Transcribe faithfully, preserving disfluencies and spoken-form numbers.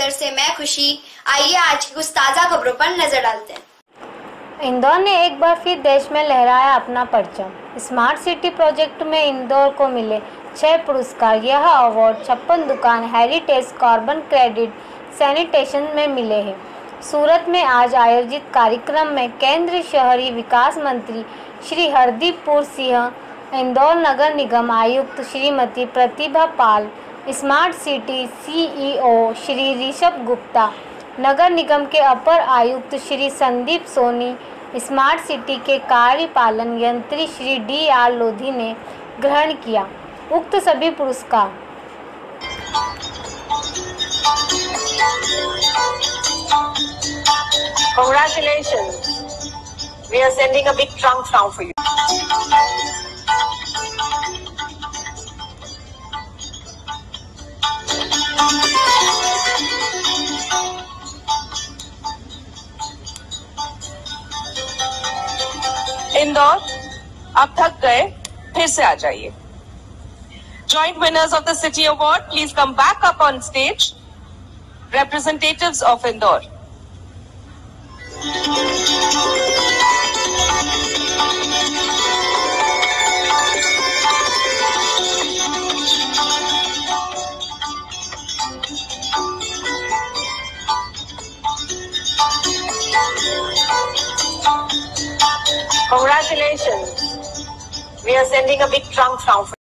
परिसर से मैं खुशी। आइए आज की कुछ ताज़ा खबरों पर नजर डालते हैं। इंदौर ने एक बार फिर देश में लहराया अपना परचम। स्मार्ट सिटी प्रोजेक्ट में इंदौर को मिले छह पुरस्कार। यह अवार्ड छप्पन दुकान हेरिटेज कार्बन क्रेडिट सैनिटेशन में मिले हैं। सूरत में आज आयोजित कार्यक्रम में केंद्रीय शहरी विकास मंत्री श्री हरदीप पुर सिंह, इंदौर नगर निगम आयुक्त Shrimati Pratibha Pal, smart city CEO Shri Rishabh Gupta, नगर निगम के अपर आयुक्त श्री संदीप सोनी, स्मार्ट सिटी के कार्यपालन यंत्री श्री डी आर लोधी ने ग्रहण किया। उक्त सभी पुरस्कार Congratulations. We are sending a big trunk now for you. Indore, आप थक गए, फिर से आ जाइए। Joint winners of the City Award, please come back up on stage. Representatives of Indore. Congratulations. We are sending a big trunk now for